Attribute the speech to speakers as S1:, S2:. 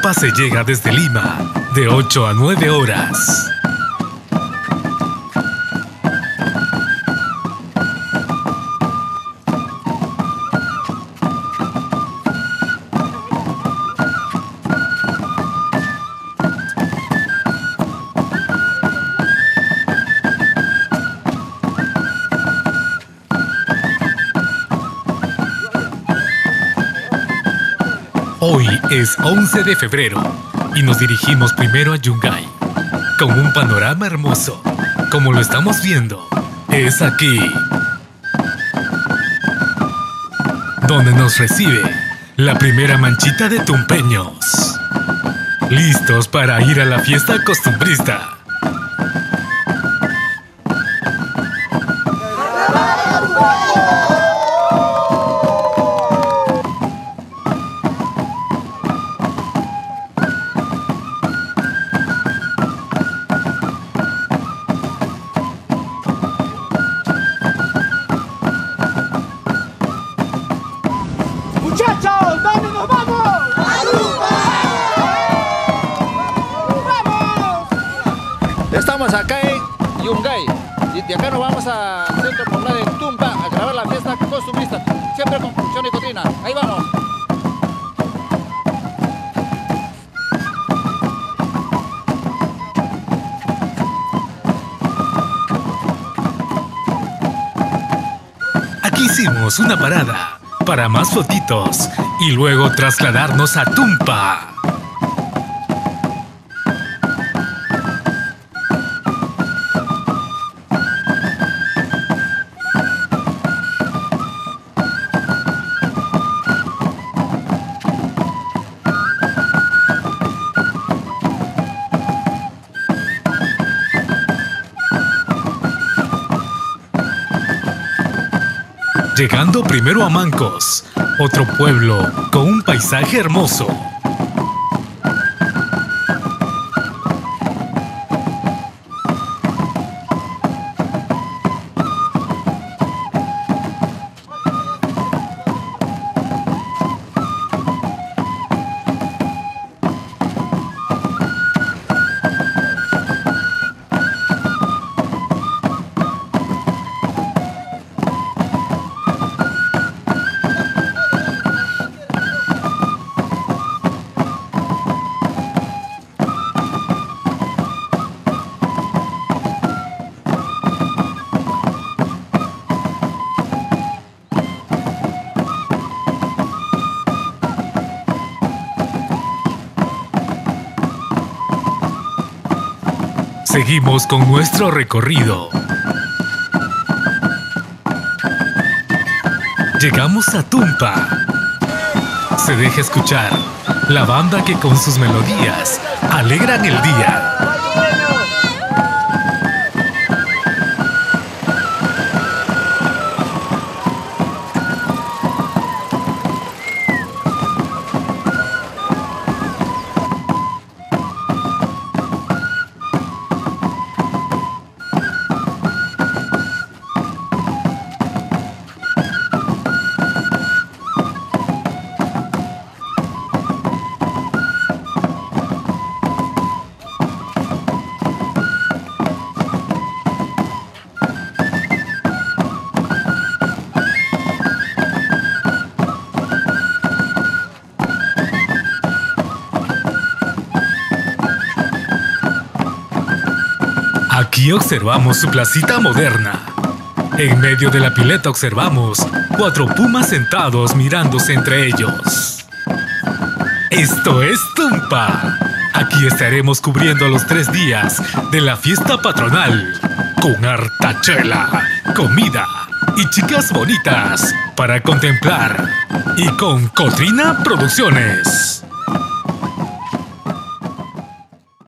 S1: Tumpa se llega desde Lima, de 8 a 9 horas. Hoy es 11 de febrero y nos dirigimos primero a Yungay, con un panorama hermoso, como lo estamos viendo. Es aquí donde nos recibe la primera manchita de tumpeños, listos para ir a la fiesta costumbrista.
S2: ¡Muchachos! ¿Dónde nos vamos? ¡A Tumpa! ¡Vamos!
S3: Estamos acá en Yungay y de acá nos vamos al centro poblado de Tumpa a grabar la fiesta costumbrista, siempre con función y cotrina. Ahí vamos.
S1: Aquí hicimos una parada para más fotitos y luego trasladarnos a Tumpa. Llegando primero a Mancos, otro pueblo con un paisaje hermoso. Seguimos con nuestro recorrido. Llegamos a Tumpa. Se deja escuchar la banda que con sus melodías alegran el día. Aquí observamos su placita moderna. En medio de la pileta observamos 4 pumas sentados mirándose entre ellos. Esto es Tumpa. Aquí estaremos cubriendo los 3 días de la fiesta patronal, con harta chela, comida y chicas bonitas para contemplar. Y con Cotrina Producciones.